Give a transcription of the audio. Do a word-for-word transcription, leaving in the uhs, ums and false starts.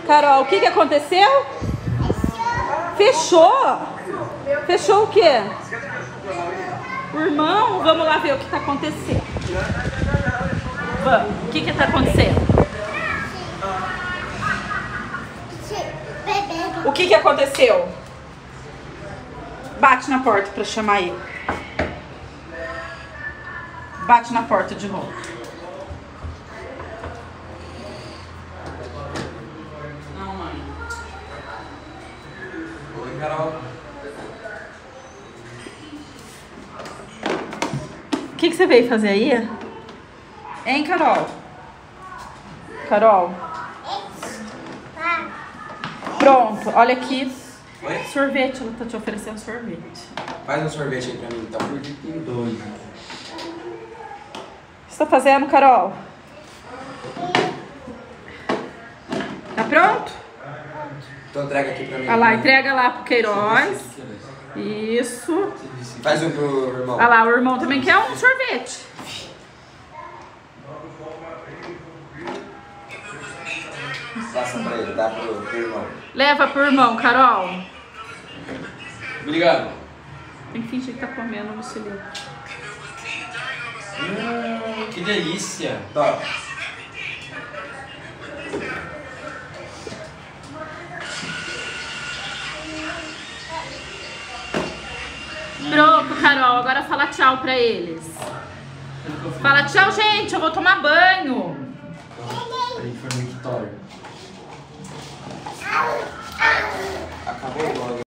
Carol, o que que aconteceu? Fechou? Fechou o quê? O irmão? Vamos lá ver o que tá acontecendo. Vamos. O que que tá acontecendo? O que que aconteceu? Bate na porta pra chamar ele. Bate na porta de novo. Não, mãe. Oi, Carol. O que que você veio fazer aí? Hein, Carol? Carol? Pronto, olha aqui. Oi? Sorvete, ela tá te oferecendo sorvete. Faz um sorvete aí pra mim, então, porque tem dois. O que você tá fazendo, Carol? Tá pronto? Então entrega aqui pra mim. Olha lá, entrega lá pro Queiroz. Isso. Faz um pro irmão. Olha lá, o irmão também quer um sorvete. Passa pra ele, dá pro, pro irmão. Leva pro irmão, Carol. Obrigado. Tem que fingir que tá comendo no cilindro. Hum, que delícia. Tá. Pronto, Carol. Agora fala tchau pra eles. Fala tchau, gente. Eu vou tomar banho. A gente foi no mictório. Acabou logo.